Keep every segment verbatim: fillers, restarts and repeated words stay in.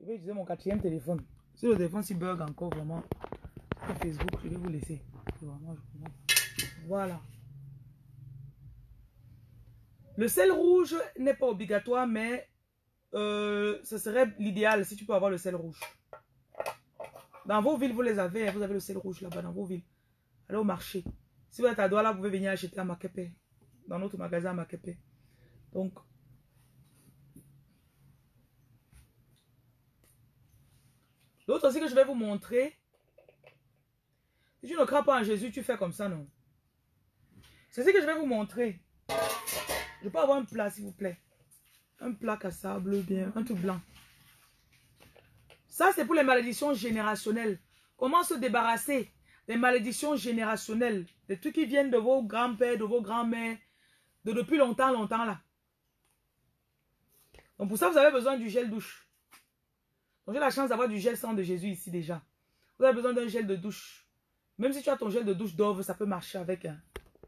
Je vais utiliser mon quatrième téléphone. Si le téléphone s'y bug encore vraiment, sur Facebook, je vais vous laisser. Vraiment, je voilà. Le sel rouge n'est pas obligatoire, mais euh, ce serait l'idéal si tu peux avoir le sel rouge. Dans vos villes, vous les avez. Vous avez le sel rouge là-bas dans vos villes. Allez au marché. Si vous êtes à Douala, vous pouvez venir acheter à Makepe. Dans notre magasin à Makepe. Donc, l'autre aussi que je vais vous montrer. Si tu ne crois pas en Jésus, tu fais comme ça, non? C'est ce que je vais vous montrer. Je peux avoir un plat, s'il vous plaît. Un plat cassable, bien, un tout blanc. Ça, c'est pour les malédictions générationnelles. Comment se débarrasser des malédictions générationnelles, des trucs qui viennent de vos grands-pères, de vos grands-mères, de depuis longtemps, longtemps là. Donc pour ça, vous avez besoin du gel douche. Donc j'ai la chance d'avoir du gel sang de Jésus ici déjà. Vous avez besoin d'un gel de douche. Même si tu as ton gel de douche Dove, ça peut marcher avec. Hein.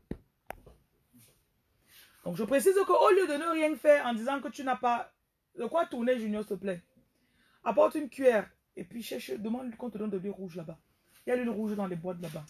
Donc je précise qu'au lieu de ne rien faire en disant que tu n'as pas de quoi tourner, Junior, s'il te plaît. Apporte une cuillère et puis cherche, demande qu'on te donne de l'huile rouge là-bas. Il y a l'huile rouge dans les boîtes là-bas.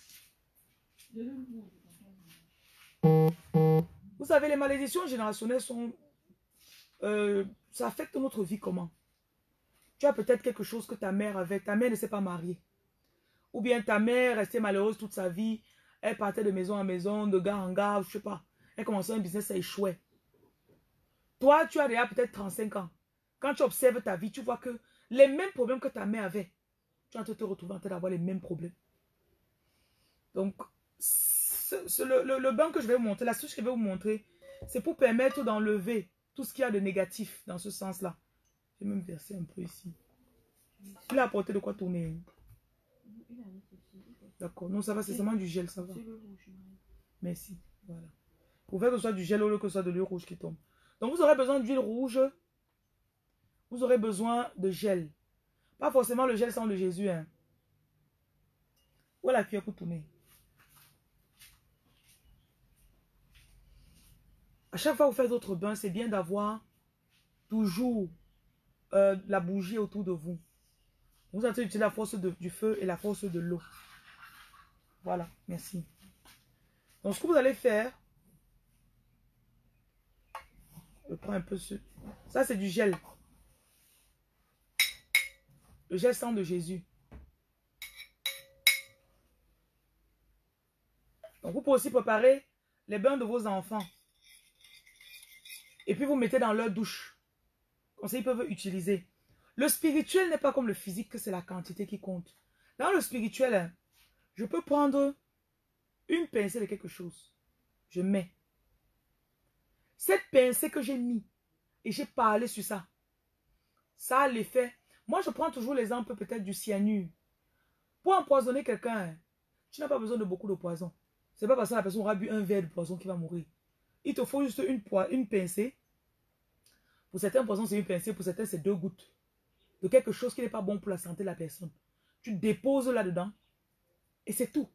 Vous savez, les malédictions générationnelles sont... Euh, ça affecte notre vie comment? Tu as peut-être quelque chose que ta mère avait. Ta mère ne s'est pas mariée. Ou bien ta mère restait malheureuse toute sa vie. Elle partait de maison en maison, de gare en gare, je sais pas. Elle commençait un business, ça échouait. Toi, tu as déjà peut-être trente-cinq ans. Quand tu observes ta vie, tu vois que les mêmes problèmes que ta mère avait, tu vas te retrouver en train d'avoir les mêmes problèmes. Donc, ce, ce, le, le, le bain que je vais vous montrer, la souche que je vais vous montrer, c'est pour permettre d'enlever tout ce qu'il y a de négatif dans ce sens-là. Je vais même verser un peu ici. Il a apporté de quoi tourner. D'accord. Non, ça va, c'est seulement du gel, ça va. Merci. Voilà. Pour faire que ce soit du gel ou que ce soit de l'huile rouge qui tombe. Donc, vous aurez besoin d'huile rouge. Vous aurez besoin de gel. Pas forcément le gel sang de Jésus. Hein. Où est la cuillère pour tourner? À chaque fois que vous faites votre bain, c'est bien d'avoir toujours euh, la bougie autour de vous. Vous allez utiliser la force de, du feu et la force de l'eau. Voilà, merci. Donc, ce que vous allez faire, je prends un peu ce... Ça, c'est du gel. Le gel sang de Jésus. Donc, vous pouvez aussi préparer les bains de vos enfants. Et puis, vous mettez dans leur douche. Comme ça, ils peuvent utiliser. Le spirituel n'est pas comme le physique, que c'est la quantité qui compte. Dans le spirituel, hein, je peux prendre une pincée de quelque chose. Je mets. Cette pincée que j'ai mis, et j'ai parlé sur ça, ça a l'effet. Moi, je prends toujours l'exemple peut-être du cyanure. Pour empoisonner quelqu'un, hein, tu n'as pas besoin de beaucoup de poison. C'est pas parce que la personne aura bu un verre de poison qu'il va mourir. Il te faut juste une, une pincée. Pour certains poisons, c'est une pincée. Pour certains, c'est deux gouttes. De quelque chose qui n'est pas bon pour la santé de la personne. Tu déposes là-dedans. Et c'est tout.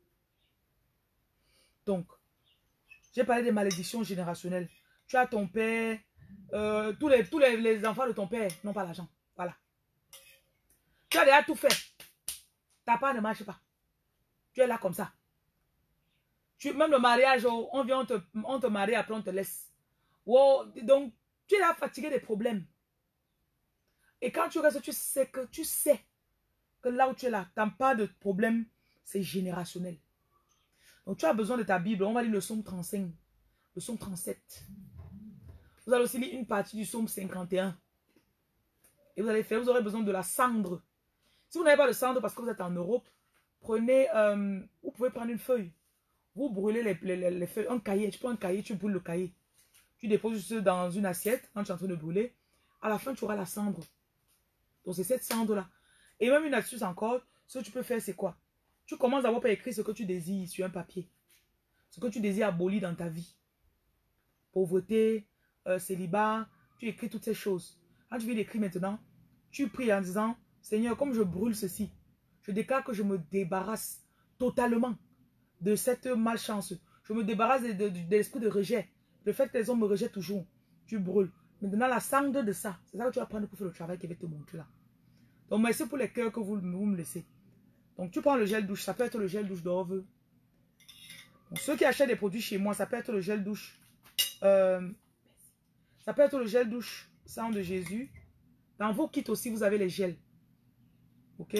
Donc, j'ai parlé des malédictions générationnelles. Tu as ton père. Euh, tous les, tous les, les enfants de ton père n'ont pas l'argent. Voilà. Tu as déjà tout fait. Ta part ne marche pas. Tu es là comme ça. Tu, même le mariage, on vient, on te, on te marie, après on te laisse. Wow, donc, tu es là fatigué des problèmes. Et quand tu restes, tu sais que tu sais que là où tu es là, tu n'as pas de problème, c'est générationnel. Donc, tu as besoin de ta Bible. On va lire le psaume trente-cinq, le psaume trente-sept. Vous allez aussi lire une partie du psaume cinquante et un. Et vous allez faire, vous aurez besoin de la cendre. Si vous n'avez pas de cendre parce que vous êtes en Europe, prenez, euh, vous pouvez prendre une feuille. Vous brûlez les, les, les feuilles, un cahier. Tu prends un cahier, tu brûles le cahier. Tu déposes juste dans une assiette quand tu es en train de brûler. À la fin, tu auras la cendre. Donc, c'est cette cendre-là. Et même une astuce encore, ce que tu peux faire, c'est quoi? Tu commences d'abord par écrire ce que tu désires sur un papier. Ce que tu désires abolir dans ta vie. Pauvreté, euh, célibat, tu écris toutes ces choses. Quand tu viens d'écrire maintenant, tu pries en disant, Seigneur, comme je brûle ceci, je déclare que je me débarrasse totalement de cette malchance. Je me débarrasse de, de, de l'esprit de rejet. Le fait que les hommes me rejettent toujours. Tu brûles. Maintenant, la cendre de ça, c'est ça que tu vas prendre pour faire le travail qui va te montrer là. Donc, merci pour les cœurs que vous, vous me laissez. Donc, tu prends le gel douche. Ça peut être le gel douche d'Orve. Donc, ceux qui achètent des produits chez moi, ça peut être le gel douche. Euh, ça peut être le gel douche sang de Jésus. Dans vos kits aussi, vous avez les gels. Ok?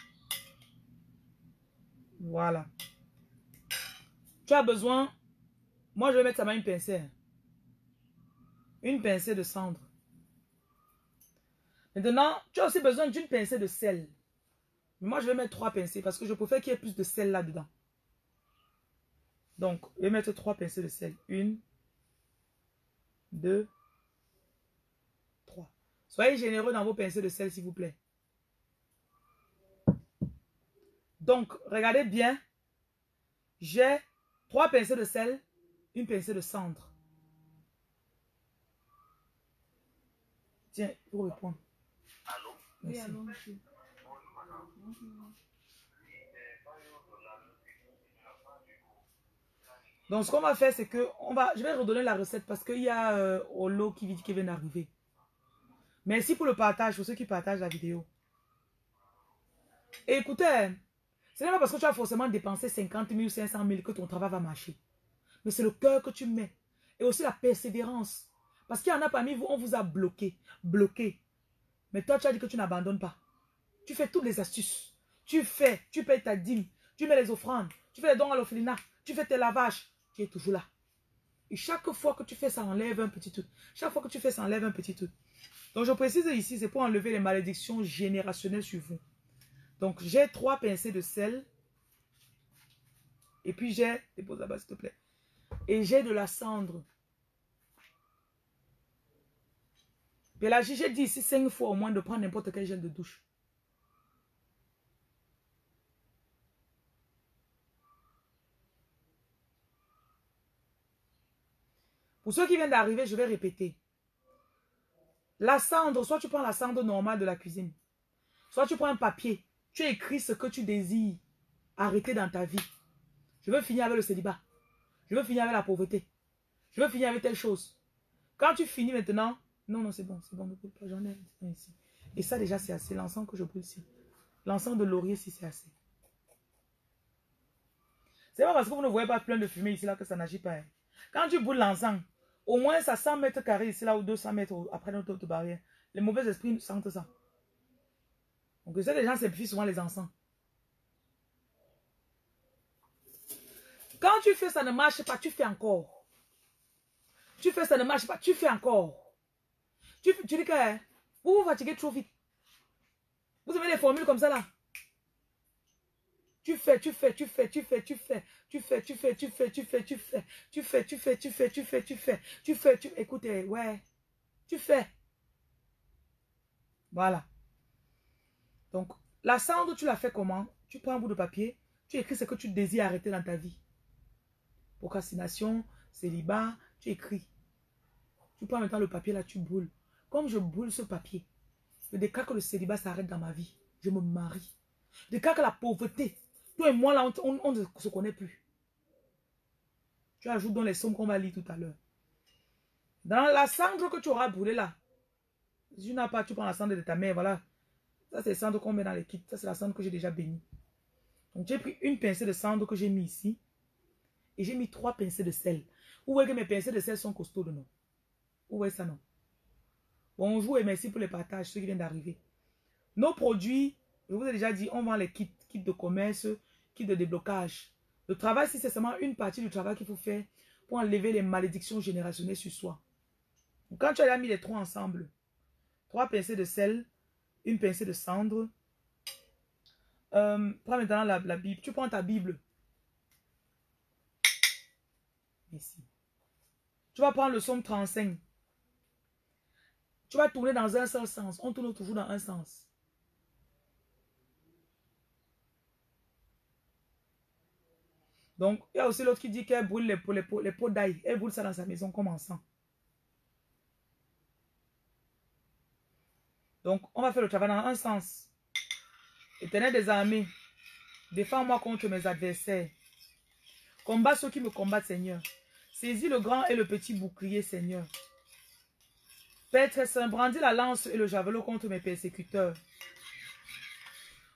Voilà. Tu as besoin... Moi, je vais mettre ça dans une pincée. Une pincée de cendre. Maintenant, tu as aussi besoin d'une pincée de sel. Mais moi, je vais mettre trois pincées parce que je préfère qu'il y ait plus de sel là-dedans. Donc, je vais mettre trois pincées de sel. Une, deux, trois. Soyez généreux dans vos pincées de sel, s'il vous plaît. Donc, regardez bien. J'ai trois pincées de sel, une pincée de cendre. Tiens, pour répondre. Allô? Merci. Oui, allô. Donc, ce qu'on va faire, c'est que on va, je vais redonner la recette parce qu'il y a euh, Olo qui, qui vient d'arriver. Merci pour le partage, pour ceux qui partagent la vidéo. Et écoutez, ce n'est pas parce que tu as forcément dépensé cinquante mille ou cinq cent mille que ton travail va marcher. Mais c'est le cœur que tu mets. Et aussi la persévérance. Parce qu'il y en a parmi vous, on vous a bloqué. Bloqué. Mais toi, tu as dit que tu n'abandonnes pas. Tu fais toutes les astuces. Tu fais, tu payes ta dîme. Tu mets les offrandes. Tu fais les dons à l'orphelinat. Tu fais tes lavages. Tu es toujours là. Et chaque fois que tu fais ça, enlève un petit truc. Chaque fois que tu fais ça, enlève un petit truc. Donc, je précise ici, c'est pour enlever les malédictions générationnelles sur vous. Donc, j'ai trois pincées de sel. Et puis, j'ai... Dépose là-bas, s'il te plaît. Et j'ai de la cendre. Et là, j'ai dit ici cinq fois au moins de prendre n'importe quel gel de douche. Pour ceux qui viennent d'arriver, je vais répéter. La cendre, soit tu prends la cendre normale de la cuisine. Soit tu prends un papier. Tu écris ce que tu désires arrêter dans ta vie. Je veux finir avec le célibat. Je veux finir avec la pauvreté. Je veux finir avec telle chose. Quand tu finis maintenant, non, non, c'est bon, c'est bon, ne brûle pas, j'en ai un ici. Et ça déjà, c'est assez. L'encens que je brûle ici. L'encens de laurier, si c'est assez. C'est pas parce que vous ne voyez pas plein de fumée ici là que ça n'agit pas. Hein. Quand tu brûles l'encens, au moins ça cent mètres carrés ici là ou deux cents mètres après notre autre barrière. Les mauvais esprits sentent ça. Donc ça, les gens simplifient souvent les encens. Quand tu fais ça ne marche pas, tu fais encore. Tu fais ça ne marche pas, tu fais encore. Tu, tu dis que hein, vous vous fatiguez trop vite. Vous avez des formules comme ça là. Tu fais, tu fais, tu fais, tu fais, tu fais, tu fais, tu fais, tu fais, tu fais, tu fais, tu fais, tu fais, tu fais, tu fais, tu fais, tu fais, tu écoutez, ouais, tu fais. Voilà. Donc, la cendre, tu la fais comment? Tu prends un bout de papier, tu écris ce que tu désires arrêter dans ta vie. Procrastination, célibat, tu écris. Tu prends maintenant le papier là, tu brûles. Comme je brûle ce papier, je déclare que le célibat s'arrête dans ma vie. Je me marie. Je déclare que la pauvreté, toi et moi là, on, on, on ne se connaît plus. Tu ajoutes dans les sommes qu'on va lire tout à l'heure. Dans la cendre que tu auras brûlée là, si tu n'as pas, tu prends la cendre de ta mère, voilà. Ça c'est la cendre qu'on met dans les kits. Ça c'est la cendre que j'ai déjà bénie. Donc j'ai pris une pincée de cendre que j'ai mis ici. Et j'ai mis trois pincées de sel. Vous voyez que mes pincées de sel sont costauds de non? Vous voyez ça non? Bonjour et merci pour les partages, ceux qui viennent d'arriver. Nos produits, je vous ai déjà dit, on vend les kits, kits de commerce, kits de déblocage. Le travail, si c'est seulement une partie du travail qu'il faut faire pour enlever les malédictions générationnelles sur soi. Donc, quand tu as mis les trois ensemble, trois pincées de sel, une pincée de cendre, euh, prends maintenant la, la Bible. Tu prends ta Bible. Ici. Tu vas prendre le psaume trente-cinq. Tu vas tourner dans un seul sens. On tourne toujours dans un sens. Donc, il y a aussi l'autre qui dit qu'elle brûle les pots, les pots, les pots d'ail. Elle brûle ça dans sa maison comme encens. Donc, on va faire le travail dans un sens. Éternel des armées, défends-moi contre mes adversaires. Combat ceux qui me combattent, Seigneur. Saisis le grand et le petit bouclier, Seigneur. Père très saint, brandis la lance et le javelot contre mes persécuteurs.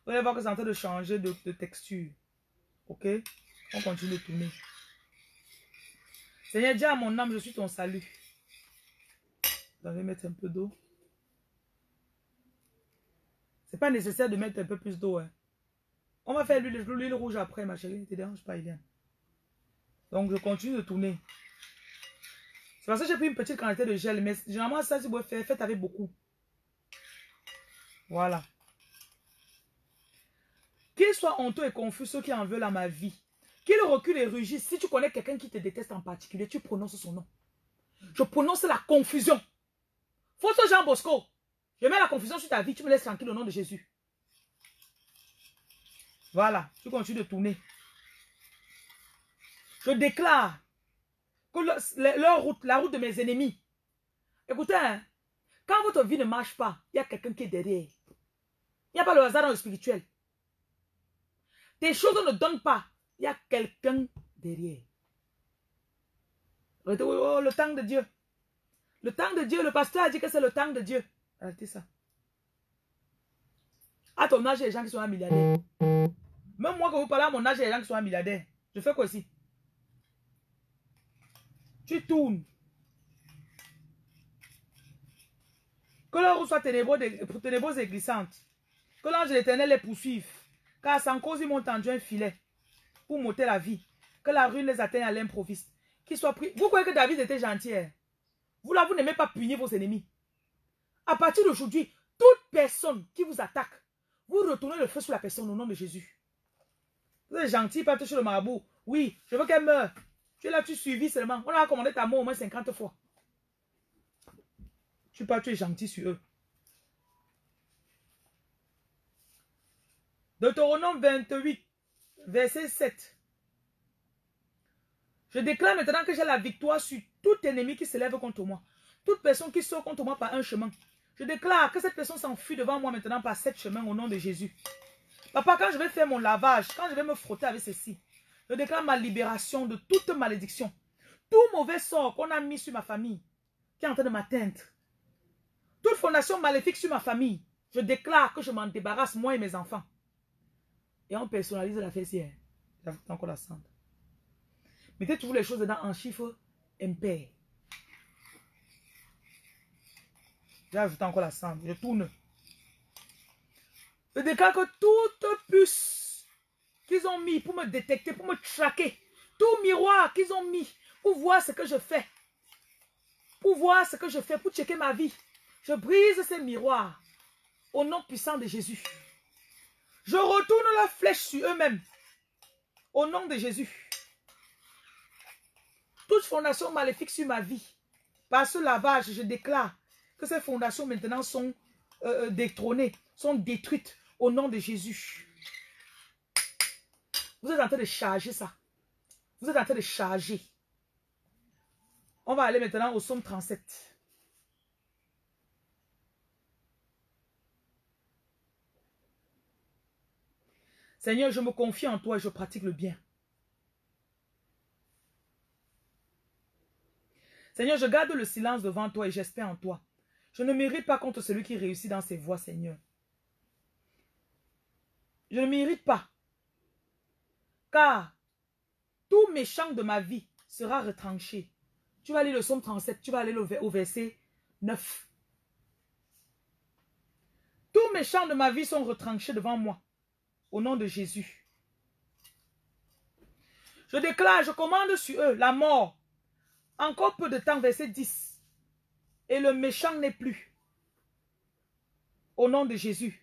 Vous allez voir que c'est en train de changer de, de texture. Ok? On continue de tourner. Seigneur, dis à mon âme, je suis ton salut. Je vais mettre un peu d'eau. C'est pas nécessaire de mettre un peu plus d'eau. Hein. On va faire l'huile rouge après, ma chérie. Ne te dérange pas, Iliane. Donc, je continue de tourner. C'est parce que j'ai pris une petite quantité de gel. Mais généralement, ça, si vous faites, faites avec beaucoup. Voilà. Qu'il soit honteux et confus ceux qui en veulent à ma vie. Qu'il recule et rugisse. Si tu connais quelqu'un qui te déteste en particulier, tu prononces son nom. Je prononce la confusion. Fausse Jean Bosco. Je mets la confusion sur ta vie. Tu me laisses tranquille au nom de Jésus. Voilà. Tu continues de tourner. Je déclare que le, leur route, la route de mes ennemis. Écoutez, hein, quand votre vie ne marche pas, il y a quelqu'un qui est derrière. Il n'y a pas le hasard dans le spirituel. Tes choses ne donnent pas. Il y a quelqu'un derrière. Oh, le temps de Dieu. Le temps de Dieu, le pasteur a dit que c'est le temps de Dieu. Arrêtez ça. À ton âge, il y a des gens qui sont un milliardaire. Même moi, quand vous parlez à mon âge, il y a des gens qui sont un milliardaire. Je fais quoi ici? Tu tournes. Que leur roue soit ténébreuse et glissante. Que l'ange de l'Éternel les poursuive. Car sans cause, ils m'ont tendu un filet pour m'ôter la vie. Que la ruine les atteigne à l'improviste. Qu'ils soient pris. Vous croyez que David était gentil? Hein? Vous là, vous n'aimez pas punir vos ennemis. À partir d'aujourd'hui, toute personne qui vous attaque, vous retournez le feu sur la personne au nom de Jésus. Vous êtes gentil, pas toucher le marabout. Oui, je veux qu'elle meure. Tu es là, tu suivis seulement. On a commandé ta mort au moins cinquante fois. Tu pas, tu es gentil sur eux. Deutéronome vingt-huit, verset sept. Je déclare maintenant que j'ai la victoire sur tout ennemi qui s'élève contre moi. Toute personne qui sort contre moi par un chemin. Je déclare que cette personne s'enfuit devant moi maintenant par sept chemins au nom de Jésus. Papa, quand je vais faire mon lavage, quand je vais me frotter avec ceci, je déclare ma libération de toute malédiction. Tout mauvais sort qu'on a mis sur ma famille, qui est en train de m'atteindre. Toute fondation maléfique sur ma famille, je déclare que je m'en débarrasse, moi et mes enfants. Et on personnalise la fessière. J'ajoute encore la cendre. Mettez toujours les choses dedans en chiffres impairs. J'ajoute encore la cendre. Je tourne. Je déclare que toute puce qu'ils ont mis pour me détecter, pour me traquer, tout miroir qu'ils ont mis pour voir ce que je fais, pour voir ce que je fais, pour checker ma vie, je brise ces miroirs au nom puissant de Jésus. Je retourne la flèche sur eux-mêmes au nom de Jésus. Toute fondation maléfique sur ma vie, par ce lavage, je déclare que ces fondations maintenant sont euh, détrônées, sont détruites au nom de Jésus. Vous êtes en train de charger ça. Vous êtes en train de charger. On va aller maintenant au psaume trente-sept. Seigneur, je me confie en toi et je pratique le bien. Seigneur, je garde le silence devant toi et j'espère en toi. Je ne m'irrite pas contre celui qui réussit dans ses voies, Seigneur. Je ne m'irrite pas. Car tout méchant de ma vie sera retranché. Tu vas lire le psaume trente-sept, tu vas aller au verset neuf. Tous méchants de ma vie sont retranchés devant moi. Au nom de Jésus. Je déclare, je commande sur eux la mort. Encore peu de temps, verset dix. Et le méchant n'est plus. Au nom de Jésus.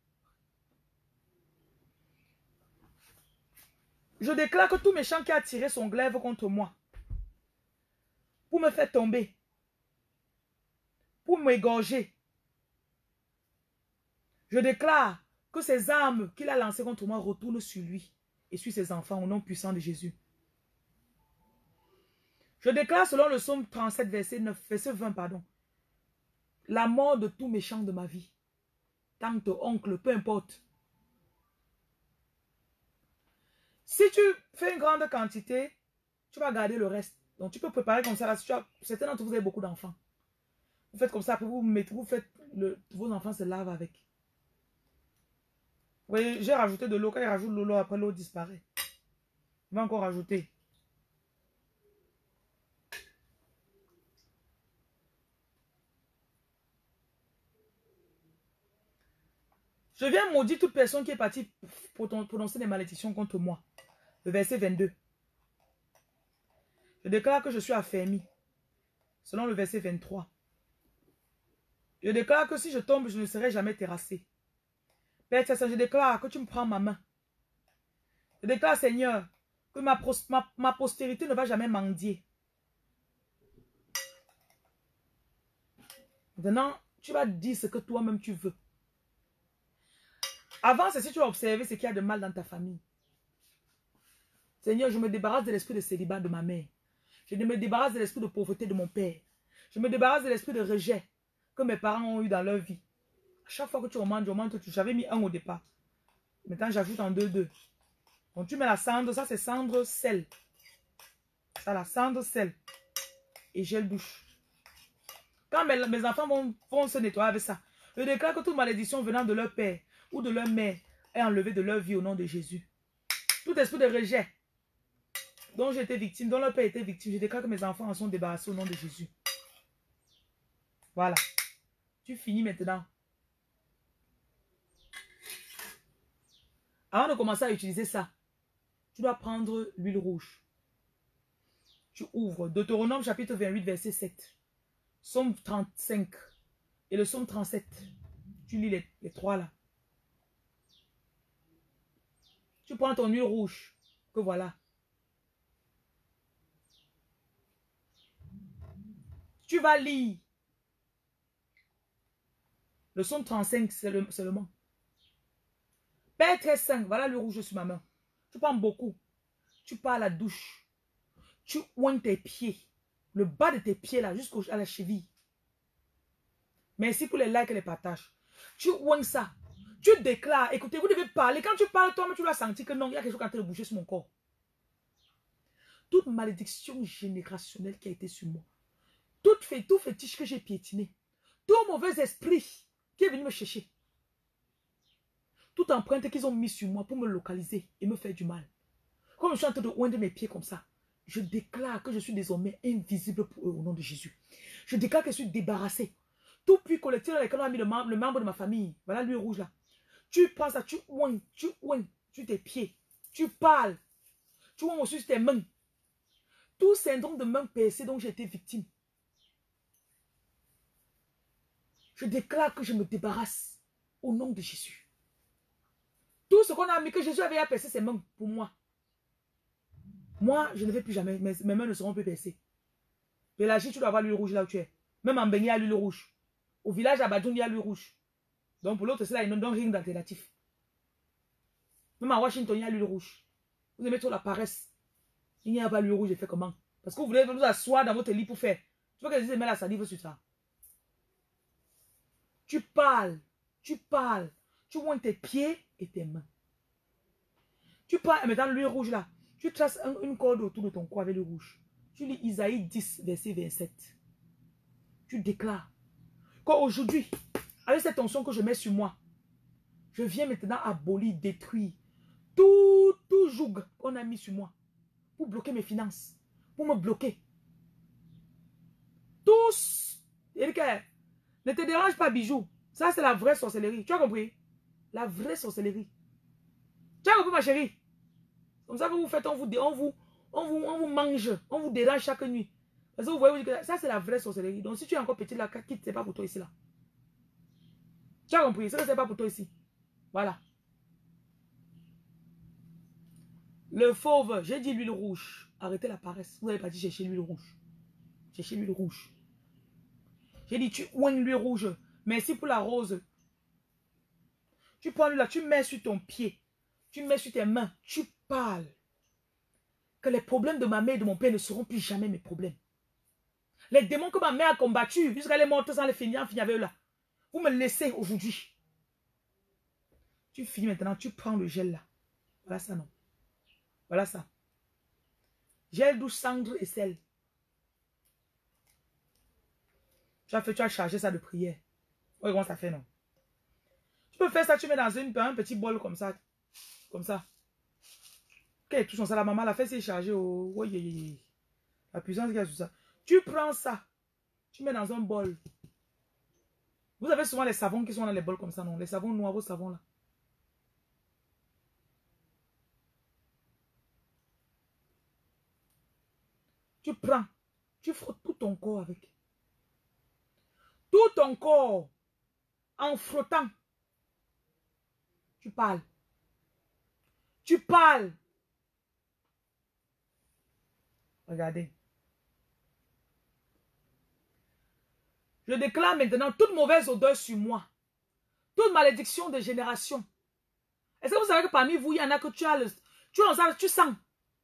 Je déclare que tout méchant qui a tiré son glaive contre moi, pour me faire tomber, pour m'égorger, je déclare que ces armes qu'il a lancées contre moi retournent sur lui et sur ses enfants au nom puissant de Jésus. Je déclare selon le psaume trente-sept, verset neuf, verset vingt, pardon, la mort de tout méchant de ma vie. Tante, oncle, peu importe. Si tu fais une grande quantité, tu vas garder le reste. Donc tu peux préparer comme ça. Là, si tu as, certains d'entre vous avez beaucoup d'enfants. Vous faites comme ça, après vous mettez, vous faites, le, vos enfants se lavent avec. Oui, j'ai rajouté de l'eau. Quand il rajoute de l'eau, après l'eau disparaît. Il va encore rajouter. Je viens maudire toute personne qui est partie pour prononcer des malédictions contre moi. Le verset vingt-deux. Je déclare que je suis affermi. Selon le verset vingt-trois. Je déclare que si je tombe, je ne serai jamais terrassé. Père Saint, je déclare que tu me prends ma main. Je déclare, Seigneur, que ma, ma, ma postérité ne va jamais mendier. Maintenant, tu vas dire ce que toi-même tu veux. Avant, c'est si tu as observé ce qu'il y a de mal dans ta famille. Seigneur, je me débarrasse de l'esprit de célibat de ma mère. Je me débarrasse de l'esprit de pauvreté de mon père. Je me débarrasse de l'esprit de rejet que mes parents ont eu dans leur vie. À chaque fois que tu augmentes, tu augmentes, j'avais mis un au départ. Maintenant, j'ajoute en deux, deux. Donc, tu mets la cendre, ça c'est cendre, sel. Ça, la cendre, sel. Et gel douche. Quand mes, mes enfants vont, vont se nettoyer avec ça, je déclare que toute malédiction venant de leur père ou de leur mère est enlevée de leur vie au nom de Jésus. Tout esprit de rejet dont j'ai été victime, dont leur père était victime, je déclare que mes enfants en sont débarrassés au nom de Jésus. Voilà. Tu finis maintenant. Avant de commencer à utiliser ça, tu dois prendre l'huile rouge. Tu ouvres Deutéronome chapitre vingt-huit, verset sept. Psaume trente-cinq et le psaume trente-sept. Tu lis les, les trois là. Tu prends ton huile rouge, que voilà. Tu vas lire le psaume trente-cinq seulement. Père très saint, voilà le rouge sur ma main. Tu prends beaucoup. Tu pars à la douche. Tu oignes tes pieds. Le bas de tes pieds là, jusqu'à la cheville. Merci pour les likes et les partages. Tu oignes ça. Tu déclares. Écoutez, vous devez parler. Quand tu parles, toi-même, tu dois sentir que non, il y a quelque chose qui est en train de bouger sur mon corps. Toute malédiction générationnelle qui a été sur moi. Tout, fait, tout fétiche que j'ai piétiné. Tout mauvais esprit qui est venu me chercher. Toute empreinte qu'ils ont mis sur moi pour me localiser et me faire du mal. Comme je suis en train de oindre mes pieds comme ça, je déclare que je suis désormais invisible pour eux au nom de Jésus. Je déclare que je suis débarrassé. Tout puits collectif dans lequel on a mis le membre, le membre de ma famille, voilà l'huile rouge là. Tu prends ça, tu oignes, tu oignes sur tes pieds. Tu parles. Tu oignes aussi sur tes mains. Tout syndrome de main percée dont j'ai été victime. Je déclare que je me débarrasse au nom de Jésus. Tout ce qu'on a mis, que Jésus avait percé ses mains pour moi. Moi, je ne vais plus jamais. Mes, mes mains ne seront plus percées. Pélagie, tu dois avoir l'huile rouge là où tu es. Même en Béni, il y a l'huile rouge. Au village à Badjoun, il y a l'huile rouge. Donc pour l'autre, c'est là, ils ne donnent rien d'alternatif. Même à Washington, il y a l'huile rouge. Vous aimez trop la paresse. Il n'y a pas l'huile rouge, je fais comment? Parce que vous voulez vous asseoir dans votre lit pour faire. Tu vois que les met la salive sur ça. Tu parles. Tu parles. Tu oignes tes pieds et tes mains. Tu prends maintenant l'huile rouge là. Tu traces un, une corde autour de ton cou avec le rouge. Tu lis Isaïe dix, verset vingt-sept. Tu déclares qu'aujourd'hui, avec cette onction que je mets sur moi, je viens maintenant abolir, détruire tout, tout joug qu'on a mis sur moi pour bloquer mes finances, pour me bloquer. Tous. Ne te dérange pas, bijou. Ça, c'est la vraie sorcellerie. Tu as compris? La vraie sorcellerie. Tu as compris, ma chérie? Comme ça que vous faites, on vous, on vous, on vous, on vous mange, on vous dérange chaque nuit. Parce que vous voyez, que ça c'est la vraie sorcellerie. Donc si tu es encore petit, là, quitte, c'est pas pour toi ici, là. Tu as compris? Ça c'est pas pour toi ici. Voilà. Le fauve, j'ai dit l'huile rouge. Arrêtez la paresse. Vous n'avez pas dit chercher l'huile rouge. Cherchez l'huile rouge. J'ai dit tu oignes l'huile rouge. Merci pour la rose. Tu prends l'huile là, tu mets sur ton pied. Tu mets sur tes mains. Tu parles. Que les problèmes de ma mère et de mon père ne seront plus jamais mes problèmes. Les démons que ma mère a combattus, jusqu'à est morte sans les finir, finir avec eux là. Vous me laissez aujourd'hui. Tu finis maintenant, tu prends le gel là. Voilà ça, non. Voilà ça. Gel douce, cendre et sel. Tu as fait, tu as chargé ça de prière. Oui, comment ça fait, non? Tu peux faire ça, tu mets dans une, un petit bol comme ça. Comme ça. Ok, touche ça, la maman, la fesse est chargée. Oh, oh, yeah, yeah, yeah. La puissance qu'il y a sur ça. Tu prends ça, tu mets dans un bol. Vous avez souvent les savons qui sont dans les bols comme ça, non? Les savons noirs, vos savons là. Tu prends, tu frottes tout ton corps avec. Tout ton corps, en frottant. Tu parles. Tu parles. Regardez. Je déclare maintenant toute mauvaise odeur sur moi. Toute malédiction de génération. Est-ce que vous savez que parmi vous, il y en a que tu as le... Tu, as, tu sens.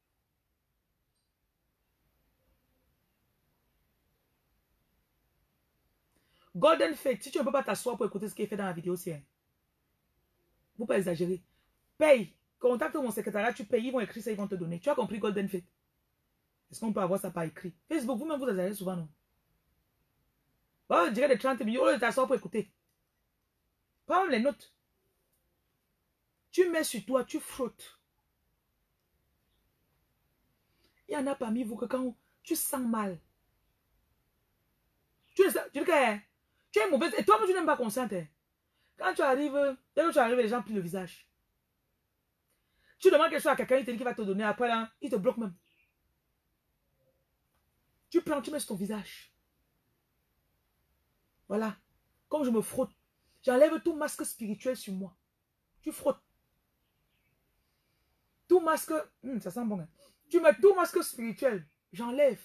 Golden Fate, si tu ne peux pas t'asseoir pour écouter ce qui est fait dans la vidéo, c'est... Vous ne pouvez pas exagérer. Paye. Contacte mon secrétariat, tu payes, ils vont écrire ça, ils vont te donner. Tu as compris Golden Fate? Est-ce qu'on peut avoir ça par écrit? Facebook, vous-même, vous exagérez souvent, non? Oh, je dirais des trente minutes, au lieu de t'asseoir pour écouter. Prends même les notes. Tu mets sur toi, tu frottes. Il y en a parmi vous que quand tu sens mal, tu le sais, tu le sais, tu es mauvaise, et toi, tu n'aimes pas consciente. Quand tu arrives, dès que tu arrives, les gens plient le visage. Tu demandes quelque chose à quelqu'un, il te dit qu'il va te donner, après là, il te bloque même. Tu prends, tu mets sur ton visage. Voilà. Comme je me frotte, j'enlève tout masque spirituel sur moi. Tu frottes. Tout masque, hum, ça sent bon. Hein? Tu mets tout masque spirituel, j'enlève.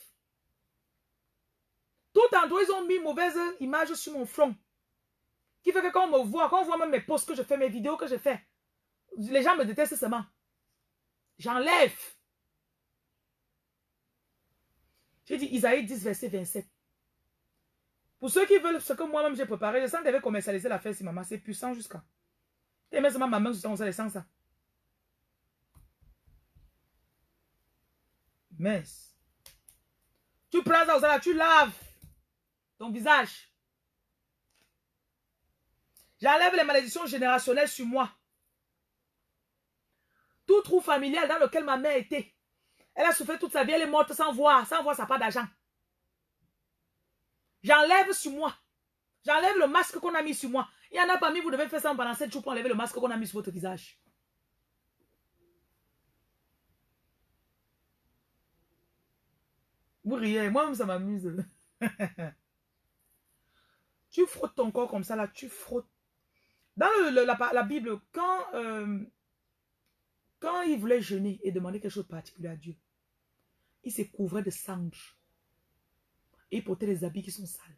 Tout en temps, ils ont mis mauvaise image sur mon front. Qui fait que quand on me voit, quand on voit même mes posts que je fais, mes vidéos que je fais, les gens me détestent seulement. J'enlève. J'ai dit Isaïe dix, verset vingt-sept. Pour ceux qui veulent ce que moi-même j'ai préparé, je sens que je vais commercialiser la fête, si maman. C'est puissant jusqu'à. Tu mets seulement ma main sur ça, on sent ça. Mince. Tu prends ça, ça, tu laves ton visage. J'enlève les malédictions générationnelles sur moi. Tout trou familial dans lequel ma mère était. Elle a souffert toute sa vie, elle est morte sans voir, sans voir sa part d'argent. J'enlève sur moi. J'enlève le masque qu'on a mis sur moi. Il y en a parmi vous, devez faire ça pendant sept jours pour enlever le masque qu'on a mis sur votre visage. Vous riez, moi-même ça m'amuse. Tu frottes ton corps comme ça, là, tu frottes. Dans le, le, la, la Bible, quand, euh, quand il voulait jeûner et demander quelque chose de particulier à Dieu, il se couvrait de cendres. Et il portait des habits qui sont sales.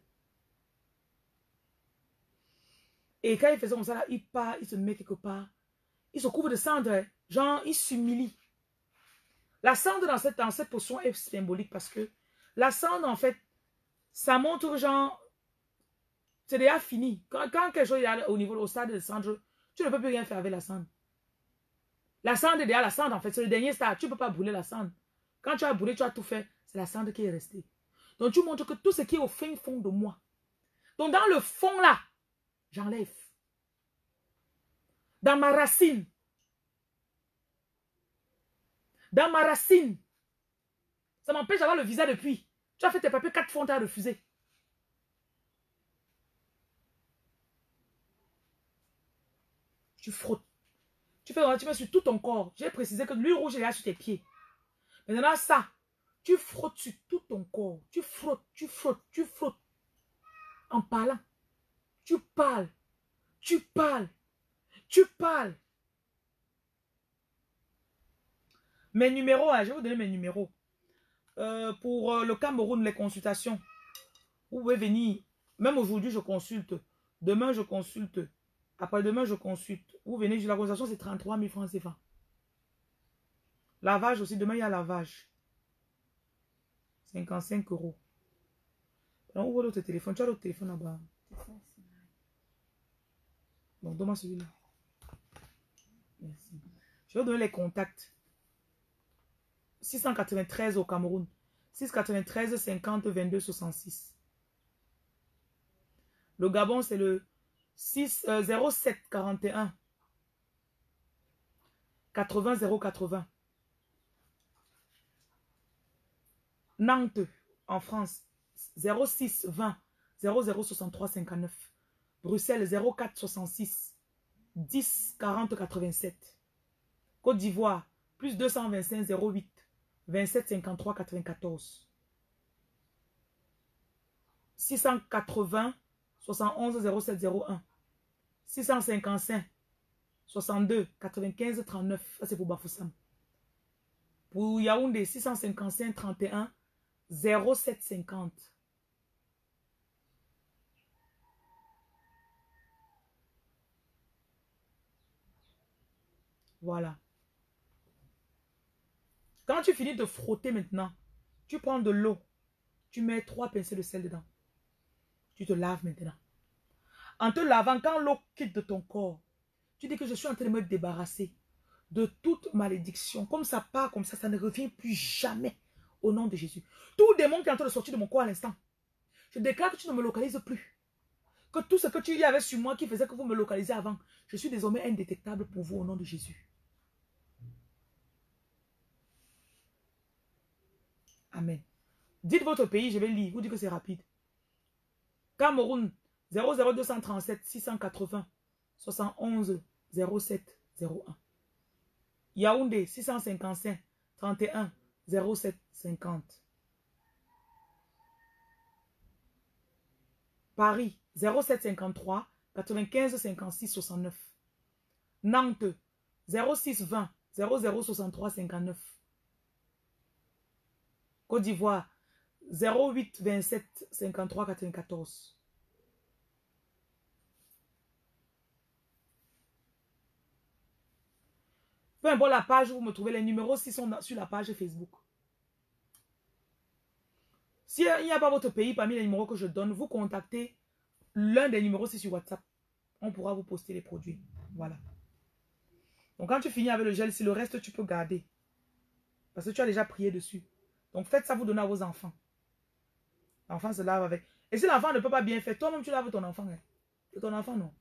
Et quand il faisait comme ça, là, il part, il se met quelque part. Il se couvre de cendres. Genre, il s'humilie. La cendre dans cette, dans cette potion est symbolique parce que la cendre, en fait, ça montre genre, c'est déjà fini. Quand, quand quelque chose est au niveau, au stade de cendre, tu ne peux plus rien faire avec la cendre. La cendre est déjà la cendre, en fait. C'est le dernier stade. Tu ne peux pas brûler la cendre. Quand tu as brûlé, tu as tout fait. C'est la cendre qui est restée. Donc, tu montres que tout ce qui est au fin fond de moi. Donc, dans le fond, là, j'enlève. Dans ma racine. Dans ma racine. Ça m'empêche d'avoir le visa depuis. Tu as fait tes papiers quatre fois, tu as refusé. Tu frottes. Tu fais, tu mets sur tout ton corps. J'ai précisé que l'huile rouge est là sur tes pieds. Maintenant, ça, tu frottes sur tout ton corps. Tu frottes, tu frottes, tu frottes. En parlant. Tu parles. Tu parles. Tu parles. Mes numéros, hein, je vais vous donner mes numéros. Euh, pour euh, le Cameroun, les consultations. Vous pouvez venir. Même aujourd'hui, je consulte. Demain, je consulte. Après-demain, je consulte. Vous venez, la consultation, c'est trente-trois mille francs C F A. Lavage aussi. Demain, il y a lavage. cinquante-cinq euros. Alors, ouvre l'autre téléphone. Tu as l'autre téléphone là-bas. Bon, donne-moi celui-là. Merci. Je vais donner les contacts. six cent quatre-vingt-treize au Cameroun. six cent quatre-vingt-treize, cinquante, vingt-deux, soixante-six. Le Gabon, c'est le six, euh, zéro sept quarante et un quatre-vingts zéro quatre-vingts. Nantes, en France, zéro six vingt zéro zéro soixante-trois cinquante-neuf. Bruxelles, zéro quatre soixante-six dix quarante quatre-vingt-sept. Côte d'Ivoire, plus deux cent vingt-cinq zéro huit vingt-sept cinquante-trois quatre-vingt-quatorze. six cent quatre-vingts soixante-onze zéro sept zéro un. six cent cinquante-cinq soixante-deux quatre-vingt-quinze trente-neuf. Ça, c'est pour Bafoussam. Pour Yaoundé, six cent cinquante-cinq trente et un zéro sept cinquante. Voilà. Quand tu finis de frotter maintenant, tu prends de l'eau. Tu mets trois pincées de sel dedans. Tu te laves maintenant. En te lavant, quand l'eau quitte de ton corps, tu dis que je suis en train de me débarrasser de toute malédiction. Comme ça part, comme ça, ça ne revient plus jamais au nom de Jésus. Tout démon qui est en train de sortir de mon corps à l'instant, je déclare que tu ne me localises plus. Que tout ce que tu y avais sur moi qui faisait que vous me localisez avant, je suis désormais indétectable pour vous au nom de Jésus. Amen. Dites votre pays, je vais lire. Vous dites que c'est rapide. Cameroun, zéro zéro deux cent trente-sept six cent quatre-vingts soixante-onze zéro sept zéro un. Yaoundé, six cent cinquante-cinq trente et un zéro sept cinquante. Paris, zéro sept cinquante-trois quatre-vingt-quinze cinquante-six soixante-neuf. Nantes, zéro six vingt zéro zéro soixante-trois cinquante-neuf. Côte d'Ivoire, zéro huit vingt-sept cinquante-trois quatre-vingt-quatorze. Peu importe la page où vous me trouvez, les numéros s'ils sont sur la page Facebook. S'il n'y a pas votre pays parmi les numéros que je donne, vous contactez l'un des numéros, c'est sur WhatsApp. On pourra vous poster les produits. Voilà. Donc quand tu finis avec le gel, si le reste tu peux garder. Parce que tu as déjà prié dessus. Donc faites ça, vous donnez à vos enfants. L'enfant se lave avec. Et si l'enfant ne peut pas bien faire, toi-même tu laves ton enfant. Hein. C'est ton enfant, non?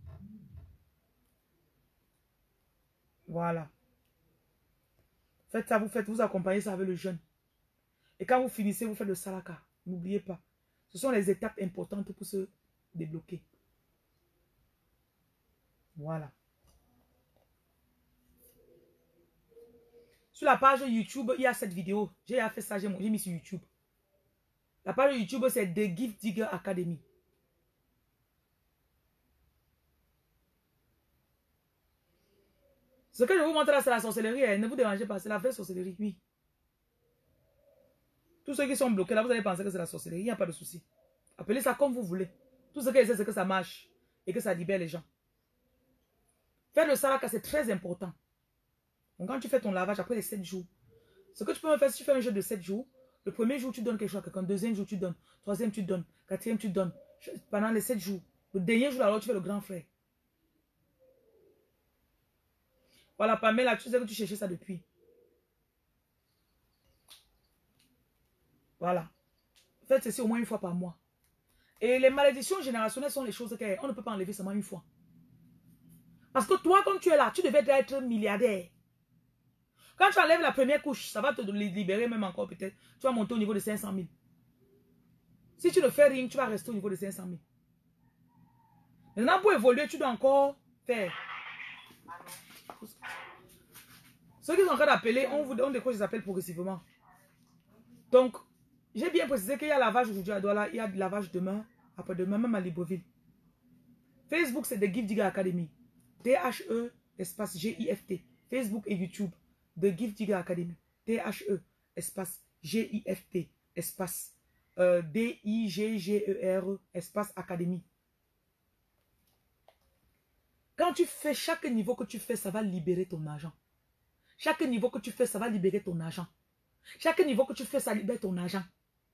Voilà. Faites ça, vous faites, vous accompagnez ça avec le jeûne. Et quand vous finissez, vous faites le salaka. N'oubliez pas. Ce sont les étapes importantes pour se débloquer. Voilà. Sur la page YouTube, il y a cette vidéo. J'ai fait ça, j'ai mis sur YouTube. La page YouTube, c'est The Gift Digger Academy. Ce que je vous montre là, c'est la sorcellerie. Hein. Ne vous dérangez pas, c'est la vraie sorcellerie, oui. Tous ceux qui sont bloqués là, vous allez penser que c'est la sorcellerie. Il n'y a pas de souci. Appelez ça comme vous voulez. Tout ce que je sais, c'est que ça marche et que ça libère les gens. Faire le salaka, c'est très important. Donc quand tu fais ton lavage après les sept jours, ce que tu peux me faire, si tu fais un jeu de sept jours, le premier jour, tu donnes quelque chose à quelqu'un. Deuxième jour, tu donnes. Troisième, tu donnes. Quatrième, tu donnes. Pendant les sept jours. Le dernier jour, alors, tu fais le grand frère. Voilà, Pamela, tu sais que tu cherchais ça depuis. Voilà. Faites ceci au moins une fois par mois. Et les malédictions générationnelles sont les choses qu'on ne peut pas enlever seulement une fois. Parce que toi, comme tu es là, tu devais être milliardaire. Quand tu enlèves la première couche, ça va te libérer même encore peut-être. Tu vas monter au niveau de cinq cent mille. Si tu ne fais rien, tu vas rester au niveau de cinq cent mille. Maintenant, pour évoluer, tu dois encore faire. Ceux qui sont en train d'appeler, on vous donne des choses qui s'appellent progressivement. Donc, j'ai bien précisé qu'il y a lavage aujourd'hui à Douala, il y a lavage demain, après-demain, même à Libreville. Facebook, c'est The Gift Digger Academy. T H E, espace G I F T. Facebook et YouTube. The Gift Digger Academy. T H E, espace G I F T, espace euh, D I G G E R, espace Académie. Quand tu fais chaque niveau que tu fais, ça va libérer ton argent. Chaque niveau que tu fais, ça va libérer ton argent. Chaque niveau que tu fais, ça libère ton argent.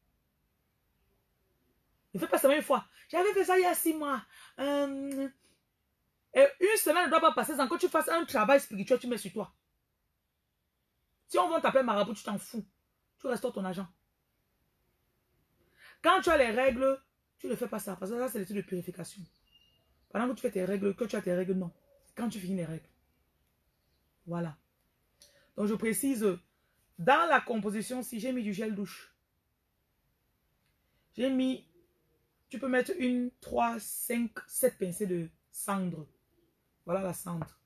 Ne fais pas ça une fois. J'avais fait ça il y a six mois. Euh, et une semaine ne doit pas passer sans que tu fasses un travail spirituel, tu mets sur toi. Si on va t'appeler marabout, tu t'en fous. Tu restaures ton argent. Quand tu as les règles, tu ne fais pas ça. Parce que ça, c'est l'étude de purification. Pendant que tu fais tes règles, que tu as tes règles, non. Quand tu finis les règles. Voilà. Donc je précise, dans la composition, si j'ai mis du gel douche, j'ai mis, tu peux mettre une, trois, cinq, sept pincées de cendre. Voilà la cendre.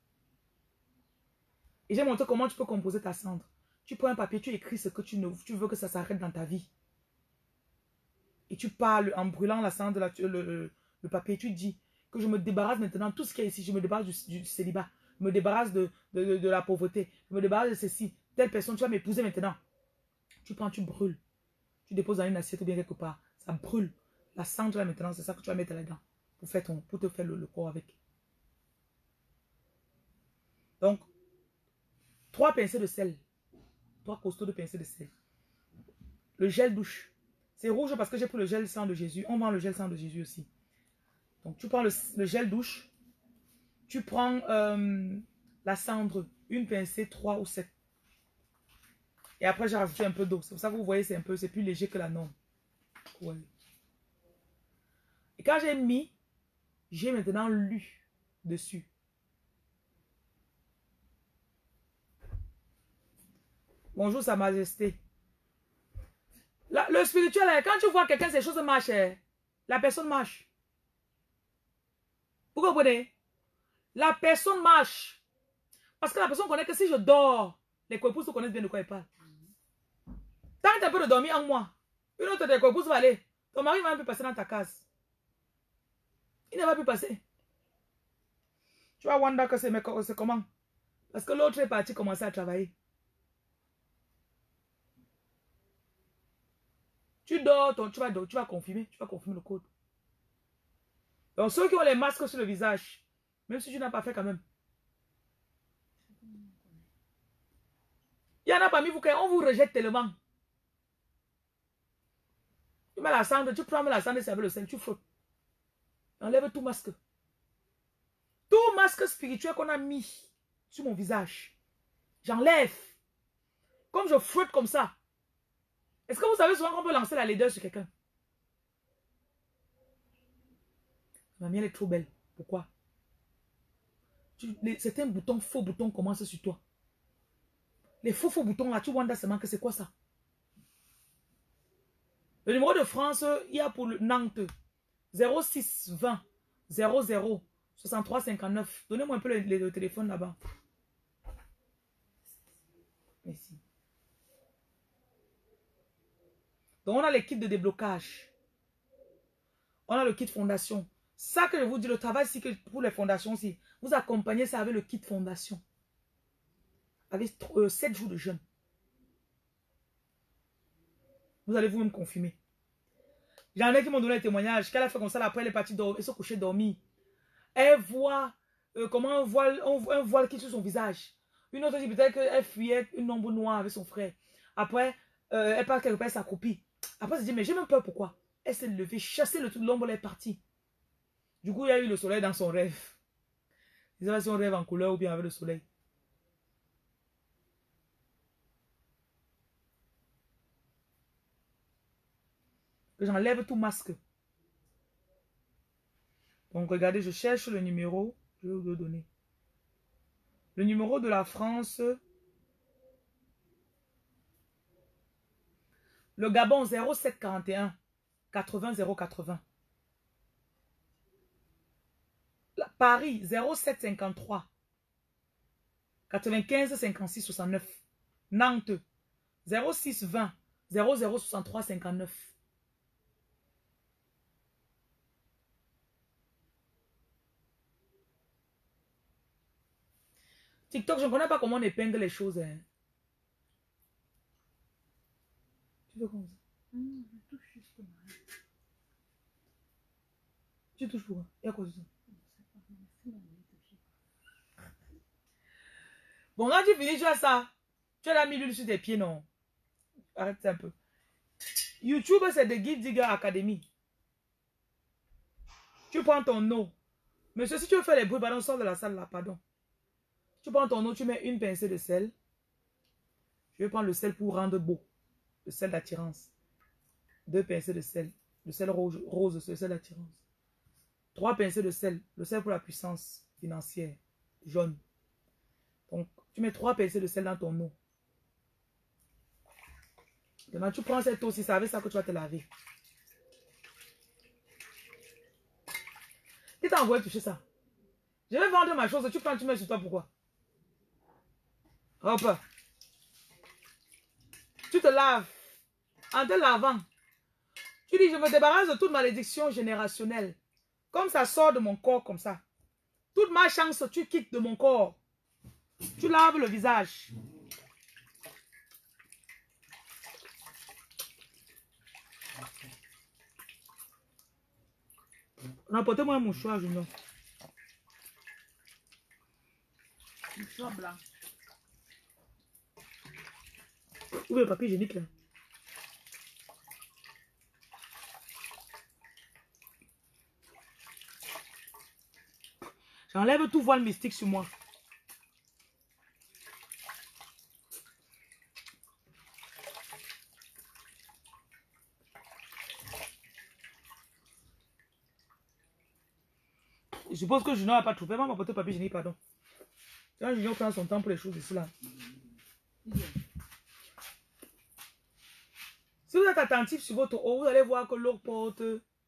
Et j'ai montré comment tu peux composer ta cendre. Tu prends un papier, tu écris ce que tu, ne, tu veux que ça s'arrête dans ta vie. Et tu parles en brûlant la cendre, la, le, le, le papier, tu dis que je me débarrasse maintenant de tout ce qui est ici. Je me débarrasse du, du célibat. Je me débarrasse de, de, de, de la pauvreté. Je me débarrasse de ceci. Telle personne, tu vas m'épouser maintenant. Tu prends, tu brûles. Tu déposes dans une assiette ou bien quelque part. Ça brûle. La cendre là maintenant, c'est ça que tu vas mettre là-dedans. Pour, faire ton, pour te faire le, le corps avec. Donc, trois pincées de sel. Trois costauds de pincées de sel. Le gel douche. C'est rouge parce que j'ai pris le gel sang de Jésus. On vend le gel sang de Jésus aussi. Donc, tu prends le, le gel douche. Tu prends euh, la cendre. Une pincée, trois ou sept. Et après, j'ai rajouté un peu d'eau. C'est pour ça que vous voyez, c'est un peu, c'est plus léger que la norme. Ouais. Et quand j'ai mis, j'ai maintenant lu dessus. Bonjour, Sa Majesté. La, le spirituel, quand tu vois quelqu'un, ces choses marchent, la personne marche. Vous comprenez? La personne marche. Parce que la personne connaît que si je dors, les coépouses connaissent bien de quoi ils parlent. Tant que tu as peur de dormir en moi, une autre des coépouses va aller. Ton mari va même plus passer dans ta case. Il ne va plus passer. Tu vois, Wanda, que c'est comment? Parce que l'autre est parti commencer à travailler. Tu dors, ton, tu, vas, tu vas confirmer, tu vas confirmer le code. Donc ceux qui ont les masques sur le visage, même si tu n'as pas fait quand même. Il y en a parmi vous qui on vous rejette tellement. Tu mets la cendre, tu prends la cendre et avec le sel, tu frottes. Enlève tout masque. Tout masque spirituel qu'on a mis sur mon visage. J'enlève. Comme je frotte comme ça. Est-ce que vous savez souvent qu'on peut lancer la laideur sur quelqu'un? Ma mienne est trop belle. Pourquoi? Tu, les, certains boutons, faux boutons commencent sur toi. Les faux faux boutons là, tu vois seulement que c'est quoi ça? Le numéro de France, il y a pour le Nantes zéro six vingt zéro zéro soixante-trois cinquante-neuf. Donnez-moi un peu le, le, le téléphone là-bas. Merci. Donc on a les kits de déblocage. On a le kit fondation. Ça que je vous dis, le travail, c'est que pour les fondations aussi, vous accompagnez ça avec le kit fondation. Avec euh, sept jours de jeûne. Vous allez vous-même confirmer. J'en ai qui m'ont donné un témoignage. Qu'elle a fait comme ça, après elle est partie dormir, elle se coucher dormir. Elle voit euh, comment un voile, un, un voile qui est sur son visage. Une autre dit peut-être qu'elle fuyait une ombre noire avec son frère. Après, euh, elle part quelque part, elle s'accroupit. Après, elle se dit, mais j'ai même peur, pourquoi? Elle s'est levée, chassée le tout, l'ombre, elle est partie. Du coup, il y a eu le soleil dans son rêve. Je ne sais pas si on rêve en couleur ou bien avec le soleil. Que j'enlève tout masque. Donc, regardez, je cherche le numéro. Je vais vous le donner. Le numéro de la France. Le Gabon zéro sept quarante et un quatre-vingts zéro quatre-vingts. Paris zéro sept cinquante-trois quatre-vingt-quinze cinquante-six soixante-neuf. Nantes zéro six vingt zéro zéro soixante-trois cinquante-neuf. TikTok, je ne connais pas comment on épingle les choses. Hein. Tu fais comme ça? Mmh, je touche juste pour moi. Tu touches pour moi. Et à cause de ça? Bon, quand tu finis, tu as ça. Tu as mis l'huile sur tes pieds, non? Arrête un peu. YouTube, c'est de Gift Digger Academy. Tu prends ton eau. Monsieur, si tu veux faire les bruits, pardon, sors de la salle là, pardon. Tu prends ton eau, tu mets une pincée de sel. Je vais prendre le sel pour rendre beau. Le sel d'attirance. Deux pincées de sel. Le sel rose, rose c'est le sel d'attirance. Trois pincées de sel. Le sel pour la puissance financière. Jaune. Donc, tu mets trois pincées de sel dans ton eau. Maintenant, tu prends cette eau aussi, c'est avec ça que tu vas te laver. Qui t'a envoyé toucher ça? Je vais vendre ma chose, tu prends, tu mets sur toi, pourquoi? Hop. Tu te laves. En te lavant, tu dis, je me débarrasse de toute malédiction générationnelle. Comme ça sort de mon corps, comme ça. Toute ma chance, tu quittes de mon corps. Tu laves le visage. Rapportez-moi un mouchoir, Junior. Mouchoir blanc. Où est le papier hygiénique là? J'enlève tout voile mystique sur moi. Je suppose que Junior n'a pas trouvé. Maman m'a apporté le papier hygiénique, pardon. Quand Junior prend son temps pour les choses ici là. Si vous êtes attentif sur votre eau, vous allez voir que l'eau porte.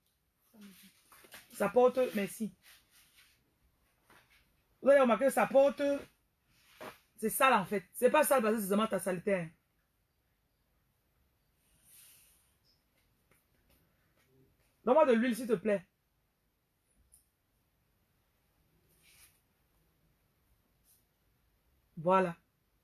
Ça porte. Merci. Vous allez remarquer que ça porte. C'est sale en fait. C'est pas sale parce que c'est seulement ta saleté. Donne-moi de l'huile s'il te plaît. Voilà.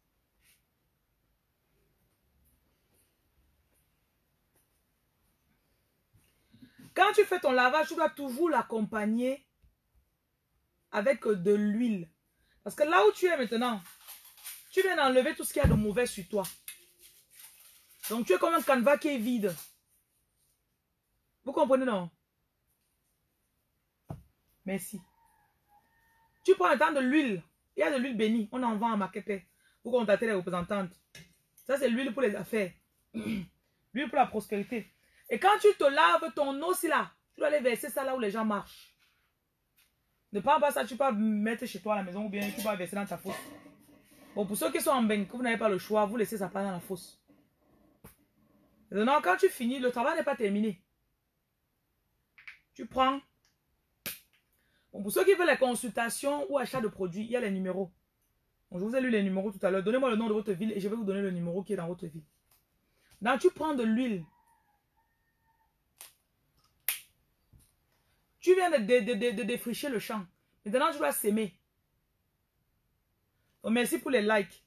Quand tu fais ton lavage, tu dois toujours l'accompagner avec de l'huile. Parce que là où tu es maintenant, tu viens d'enlever tout ce qu'il y a de mauvais sur toi. Donc tu es comme un canevas qui est vide. Vous comprenez, non? Merci. Tu prends le temps de l'huile. Il y a de l'huile bénie. On en vend à Makepe. Vous contactez les représentantes. Ça, c'est l'huile pour les affaires. L'huile pour la prospérité. Et quand tu te laves ton eau, si là, tu dois aller verser ça là où les gens marchent. Ne prends pas ça, tu peux mettre chez toi à la maison ou bien tu peux verser dans ta fosse. Bon, pour ceux qui sont en bain, que vous n'avez pas le choix, vous laissez ça pas dans la fosse. Maintenant, quand tu finis, le travail n'est pas terminé. Tu prends. Bon, pour ceux qui veulent les consultations ou achats de produits, il y a les numéros. Bon, je vous ai lu les numéros tout à l'heure. Donnez-moi le nom de votre ville et je vais vous donner le numéro qui est dans votre ville. Donc, tu prends de l'huile. Tu viens de, de, de, de, de défricher le champ. Maintenant, tu dois s'aimer. Donc, merci pour les likes.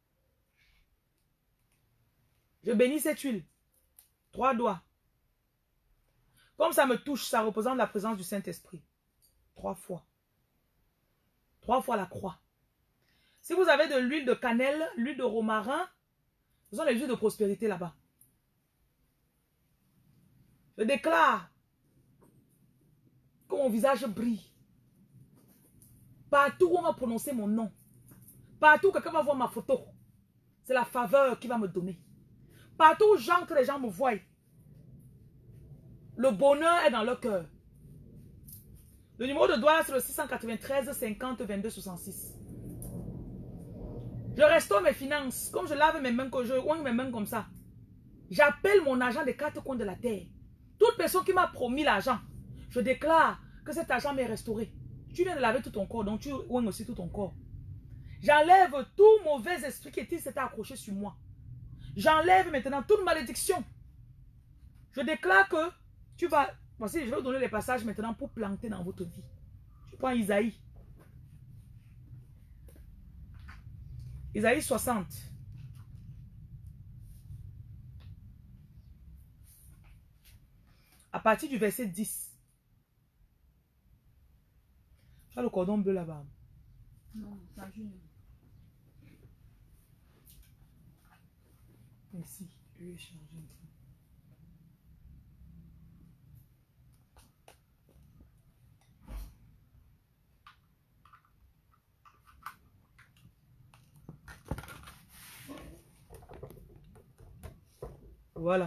Je bénis cette huile. Trois doigts. Comme ça me touche, ça représente la présence du Saint-Esprit. Trois fois. Trois fois la croix. Si vous avez de l'huile de cannelle, l'huile de romarin, ce sont les huiles de prospérité là-bas. Je déclare que mon visage brille. Partout où on va prononcer mon nom, partout où quelqu'un va voir ma photo, c'est la faveur qu'il va me donner. Partout où j'entre, les gens me voient. Le bonheur est dans leur cœur. Le numéro de douane, c'est le six cent quatre-vingt-treize cinquante vingt-deux soixante-six. Je restaure mes finances. Comme je lave mes mains, que je oigne mes mains comme ça. J'appelle mon argent des quatre coins de la terre. Toute personne qui m'a promis l'argent, je déclare que cet argent m'est restauré. Tu viens de laver tout ton corps, donc tu oignes aussi tout ton corps. J'enlève tout mauvais esprit qui s'était accroché sur moi. J'enlève maintenant toute malédiction. Je déclare que tu vas... Voici, je vais vous donner les passages maintenant pour planter dans votre vie. Je prends Isaïe. Isaïe soixante. À partir du verset dix. Tu as le cordon bleu là-bas. Non, ça je... Merci. Je vais changer un peu. Voilà.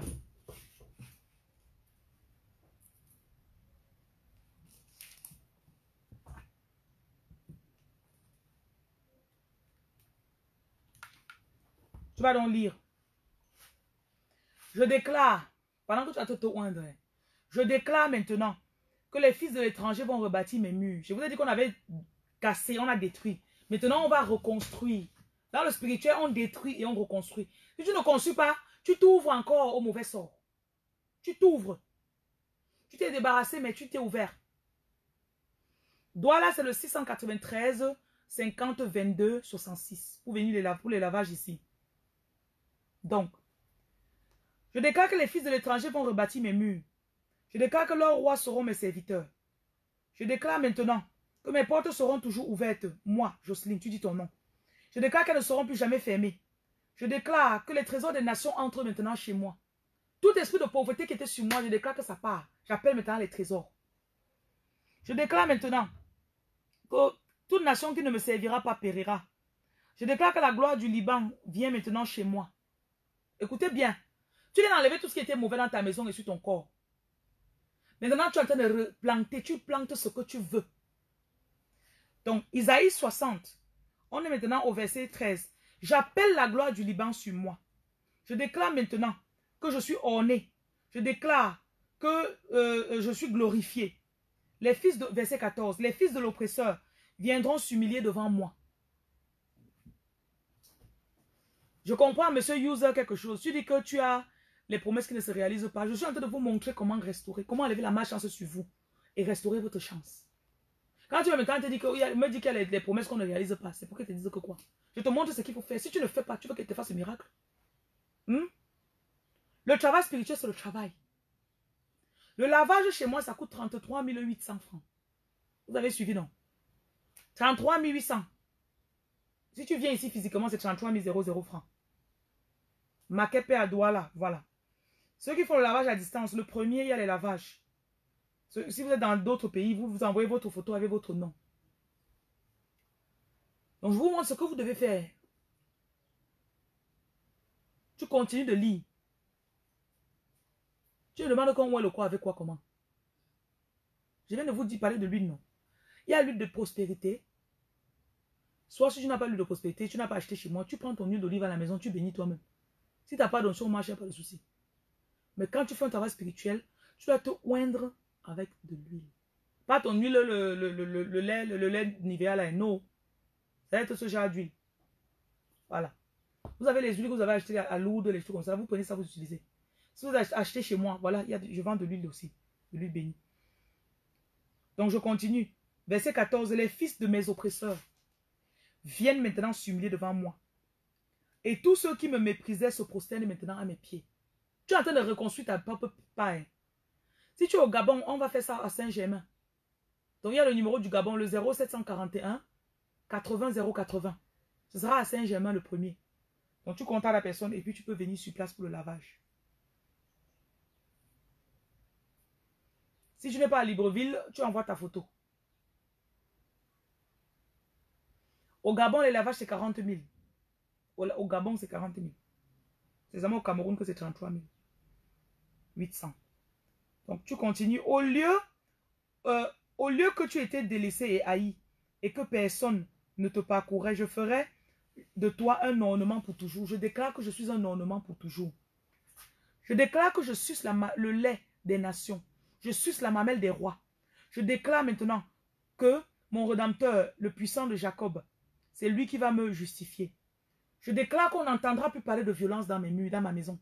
Tu vas donc lire. Je déclare, pendant que tu vas te oindre, je déclare maintenant que les fils de l'étranger vont rebâtir mes murs. Je vous ai dit qu'on avait cassé, on a détruit. Maintenant, on va reconstruire. Dans le spirituel, on détruit et on reconstruit. Si tu ne construis pas, tu t'ouvres encore au mauvais sort. Tu t'ouvres. Tu t'es débarrassé, mais tu t'es ouvert. Douala, c'est le six cent quatre-vingt-treize, cinquante, vingt-deux, soixante-six. Pour venir les, la pour les lavages ici. Donc, je déclare que les fils de l'étranger vont rebâtir mes murs. Je déclare que leurs rois seront mes serviteurs. Je déclare maintenant que mes portes seront toujours ouvertes. Moi, Jocelyne, tu dis ton nom. Je déclare qu'elles ne seront plus jamais fermées. Je déclare que les trésors des nations entrent maintenant chez moi. Tout esprit de pauvreté qui était sur moi, je déclare que ça part. J'appelle maintenant les trésors. Je déclare maintenant que toute nation qui ne me servira pas périra. Je déclare que la gloire du Liban vient maintenant chez moi. Écoutez bien. Tu viens d'enlever tout ce qui était mauvais dans ta maison et sur ton corps. Maintenant, tu es en train de replanter. Tu plantes ce que tu veux. Donc, Isaïe soixante. On est maintenant au verset treize. J'appelle la gloire du Liban sur moi. Je déclare maintenant que je suis orné. Je déclare que euh, je suis glorifié. Les fils de, verset quatorze. Les fils de l'oppresseur viendront s'humilier devant moi. Je comprends, monsieur User, quelque chose. Tu dis que tu as les promesses qui ne se réalisent pas. Je suis en train de vous montrer comment restaurer, comment enlever la malchance sur vous et restaurer votre chance. Quand tu vas maintenant te dire que, me dis qu'il y a les, les promesses qu'on ne réalise pas, c'est pour qu'elle te dise que quoi? Je te montre ce qu'il faut faire. Si tu ne fais pas, tu veux qu'elle te fasse un miracle. Hmm? Le travail spirituel, c'est le travail. Le lavage chez moi, ça coûte trente-trois mille huit cents francs. Vous avez suivi, non? trente-trois mille huit cents. Si tu viens ici physiquement, c'est trente-trois mille francs. Makepe à Douala, voilà. Ceux qui font le lavage à distance, le premier, il y a les lavages. Si vous êtes dans d'autres pays, vous vous envoyez votre photo avec votre nom. Donc, je vous montre ce que vous devez faire. Tu continues de lire. Tu me demandes qu'on voit le quoi avec quoi, comment. Je viens de vous dire, parler de l'huile, non. Il y a l'huile de prospérité. Soit si tu n'as pas l'huile de prospérité, tu n'as pas acheté chez moi, tu prends ton huile d'olive à la maison, tu bénis toi-même. Si tu n'as pas d'onction au marché, il n'y a pas de souci. Mais quand tu fais un travail spirituel, tu dois te oindre avec de l'huile. Pas ton huile, le, le, le, le, le lait, le, le lait Nivea là, non. Ça va être ce genre d'huile. Voilà. Vous avez les huiles que vous avez achetées à Lourdes, les choses comme ça, vous prenez ça, vous utilisez. Si vous achetez chez moi, voilà, il y a, je vends de l'huile aussi, de l'huile bénie. Donc je continue. Verset quatorze, les fils de mes oppresseurs viennent maintenant s'humilier devant moi. Et tous ceux qui me méprisaient se prosternent maintenant à mes pieds. Tu es en train de reconstruire ta propre paille. Si tu es au Gabon, on va faire ça à Saint-Germain. Donc il y a le numéro du Gabon, le zéro sept cent quarante et un quatre-vingts zéro quatre-vingts. Ce sera à Saint-Germain le premier. Donc tu contactes la personne et puis tu peux venir sur place pour le lavage. Si tu n'es pas à Libreville, tu envoies ta photo. Au Gabon, les lavages, c'est quarante mille. Au, au Gabon, c'est quarante mille. C'est seulement au Cameroun que c'est trente-trois mille huit cents. Donc, tu continues. Au lieu, euh, au lieu que tu étais délaissé et haï et que personne ne te parcourait, je ferai de toi un ornement pour toujours. Je déclare que je suis un ornement pour toujours. Je déclare que je suce la, le lait des nations. Je suce la mamelle des rois. Je déclare maintenant que mon Rédempteur, le puissant de Jacob, c'est lui qui va me justifier. Je déclare qu'on n'entendra plus parler de violence dans mes murs, dans ma maison.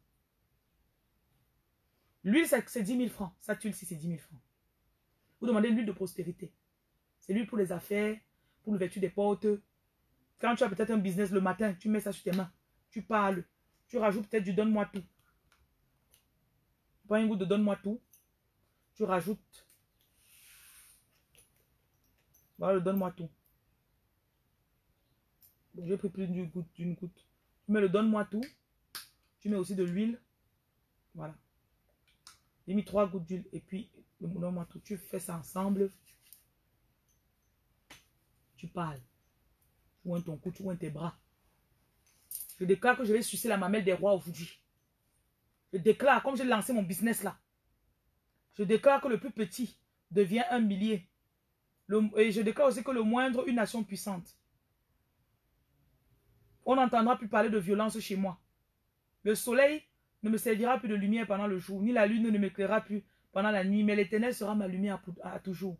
L'huile, c'est dix mille francs. Ça, tuile, si c'est dix mille francs. Vous demandez l'huile de prospérité. C'est l'huile pour les affaires, pour l'ouverture des portes. Quand tu as peut-être un business le matin, tu mets ça sur tes mains. Tu parles. Tu rajoutes peut-être du donne-moi tout. Tu prends un goût de donne-moi tout. Tu rajoutes. Voilà le donne-moi tout. Bon, j'ai pris plus d'une goutte, d'une goutte. Tu mets le donne-moi tout. Tu mets aussi de l'huile. Voilà. J'ai mis trois gouttes d'huile et puis le donne-moi tout. Tu fais ça ensemble. Tu parles. Tu oins ton cou, tu oins tes bras. Je déclare que je vais sucer la mamelle des rois aujourd'hui. Je déclare, comme j'ai lancé mon business là, je déclare que le plus petit devient un millier. Le, et je déclare aussi que le moindre, une nation puissante. On n'entendra plus parler de violence chez moi. Le soleil ne me servira plus de lumière pendant le jour, ni la lune ne m'éclairera plus pendant la nuit, mais l'Éternel sera ma lumière à, à toujours.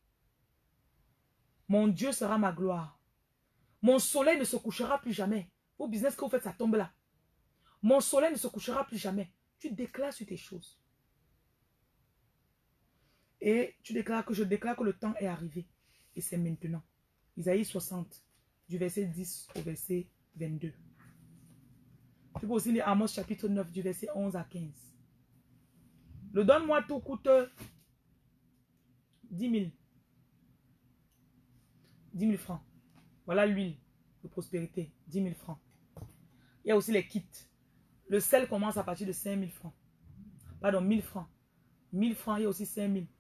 Mon Dieu sera ma gloire. Mon soleil ne se couchera plus jamais. Au business que vous faites, ça tombe là. Mon soleil ne se couchera plus jamais. Tu déclares sur tes choses. Et tu déclares que je déclare que le temps est arrivé. Et c'est maintenant. Isaïe soixante, du verset dix au verset vingt-deux. Tu peux aussi lire Amos chapitre neuf, du verset onze à quinze. Le donne-moi tout coûte dix mille. dix mille francs. Voilà l'huile de prospérité. dix mille francs. Il y a aussi les kits. Le sel commence à partir de cinq mille francs. Pardon, mille francs. mille francs, il y a aussi cinq mille.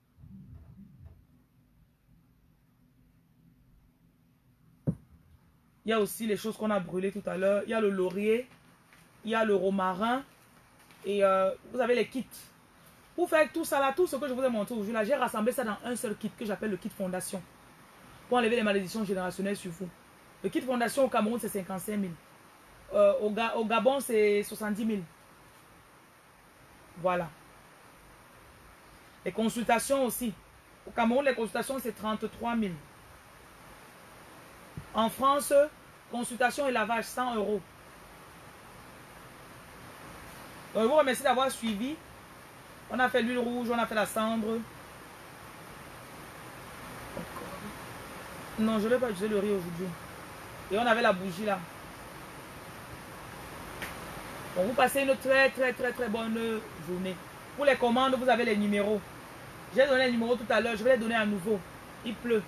Il y a aussi les choses qu'on a brûlées tout à l'heure. Il y a le laurier. Il y a le romarin. Et euh, vous avez les kits. Pour faire tout ça là, tout ce que je vous ai montré aujourd'hui là, j'ai rassemblé ça dans un seul kit que j'appelle le kit fondation. Pour enlever les malédictions générationnelles sur vous. Le kit fondation au Cameroun, c'est cinquante-cinq mille. Euh, au, Ga au Gabon, c'est soixante-dix mille. Voilà. Les consultations aussi. Au Cameroun, les consultations, c'est trente-trois mille. En France, consultation et lavage, cent euros. Donc, je vous remercie d'avoir suivi. On a fait l'huile rouge, on a fait la cendre. Non, je ne vais pas utiliser le riz aujourd'hui. Et on avait la bougie là. Bon, vous passez une très très très très bonne journée. Pour les commandes, vous avez les numéros. J'ai donné les numéros tout à l'heure, je vais les donner à nouveau. Il pleut.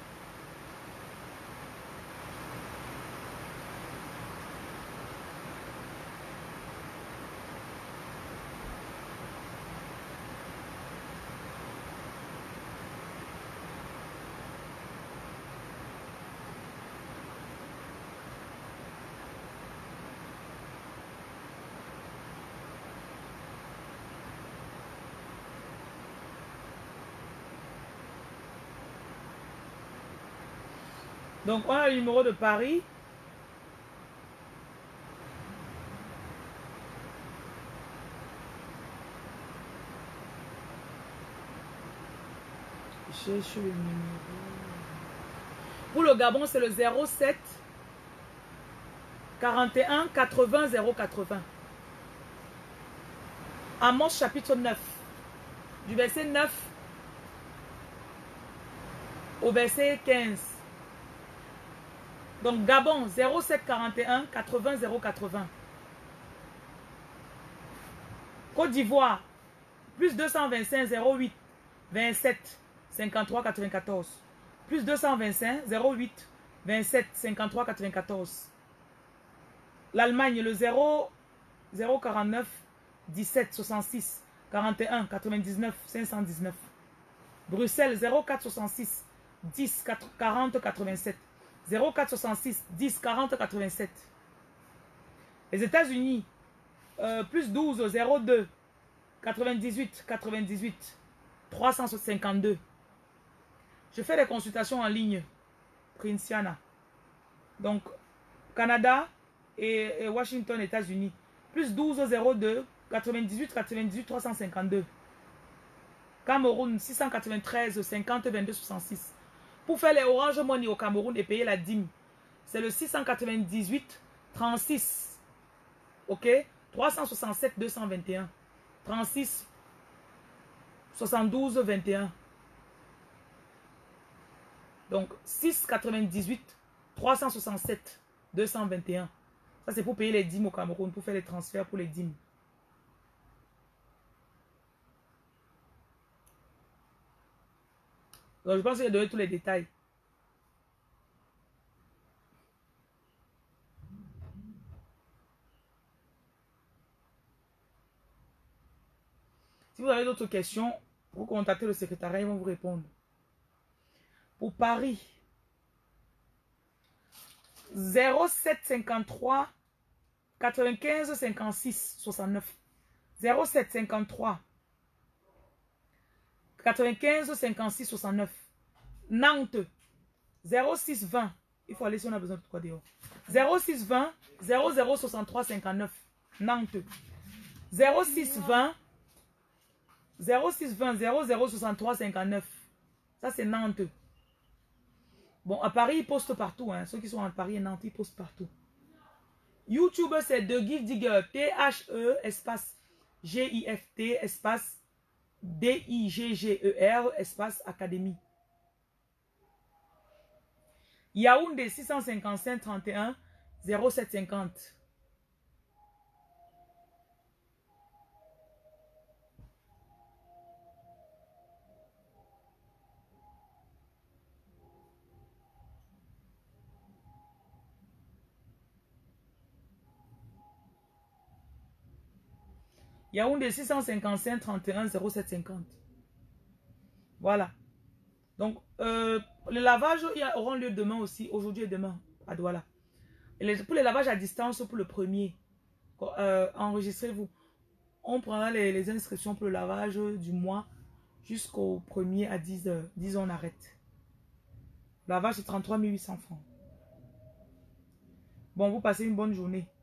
Donc, on a le numéro de Paris. Je cherche le numéro. Pour le Gabon, c'est le zéro sept quarante et un quatre-vingts zéro quatre-vingts. Amos chapitre neuf. Du verset neuf au verset quinze. Donc Gabon zéro sept quarante et un quatre-vingts zéro quatre-vingts. Côte d'Ivoire plus deux cent vingt-cinq zéro huit vingt-sept cinquante-trois quatre-vingt-quatorze. Plus deux cent vingt-cinq zéro huit vingt-sept cinquante-trois quatre-vingt-quatorze. L'Allemagne le zéro zéro quarante-neuf dix-sept soixante-six quarante et un quatre-vingt-dix-neuf cinq cent dix-neuf. Bruxelles zéro quatre soixante-six dix quarante quatre-vingt-sept. zéro quatre soixante-six dix quarante quatre-vingt-sept. Les États-Unis, euh, plus douze zéro deux quatre-vingt-dix-huit quatre-vingt-dix-huit trois cent cinquante-deux. Je fais des consultations en ligne. Princiana. Donc, Canada et, et Washington, États-Unis. Plus douze zéro deux quatre-vingt-dix-huit quatre-vingt-dix-huit trois cent cinquante-deux. Cameroun six cent quatre-vingt-treize cinquante vingt-deux soixante-six. Pour faire les Orange Money au Cameroun et payer la dîme, c'est le six cent quatre-vingt-dix-huit trente-six. Ok? trois cent soixante-sept deux cent vingt et un. trente-six soixante-douze vingt et un. Donc six cent quatre-vingt-dix-huit trois cent soixante-sept deux cent vingt et un. Ça c'est pour payer les dîmes au Cameroun, pour faire les transferts pour les dîmes. Donc je pense qu'il a donné tous les détails. Si vous avez d'autres questions, vous contactez le secrétariat, ils vont vous répondre. Pour Paris, zéro sept cinquante-trois quatre-vingt-quinze cinquante-six soixante-neuf. zéro sept cinquante-trois quatre-vingt-quinze cinquante-six soixante-neuf. Nantes, zéro six vingt. Il faut aller si on a besoin de quoi dehors. zéro six vingt zéro zéro soixante-trois cinquante-neuf. Nantes. zéro six vingt. zéro six vingt zéro zéro soixante-trois cinquante-neuf. Ça, c'est Nantes. Bon, à Paris, ils postent partout. Hein. Ceux qui sont à Paris et Nantes, ils postent partout. YouTube, c'est The Gift Digger. T H E espace G I F T espace D I G G E R espace Académie. Yaoundé six cent cinquante-cinq trente et un zéro sept cinquante. Yaoundé six cent cinquante-cinq trente et un zéro sept cinquante. Voilà. Donc, euh, le lavage aura lieu demain aussi, aujourd'hui et demain, à Douala. Et les, pour les lavages à distance, pour le premier, euh, enregistrez-vous. On prendra les, les inscriptions pour le lavage du mois jusqu'au premier à dix heures. dix on arrête. Le lavage, c'est trente-trois mille huit cents francs. Bon, vous passez une bonne journée.